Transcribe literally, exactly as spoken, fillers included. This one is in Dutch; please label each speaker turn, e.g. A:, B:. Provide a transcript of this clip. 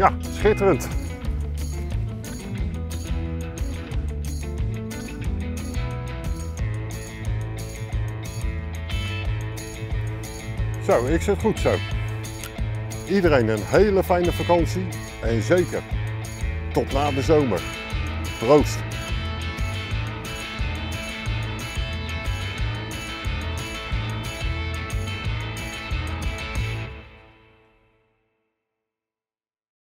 A: Ja, schitterend. Zo, ik zit goed zo. Iedereen een hele fijne vakantie en zeker tot na de zomer. Proost!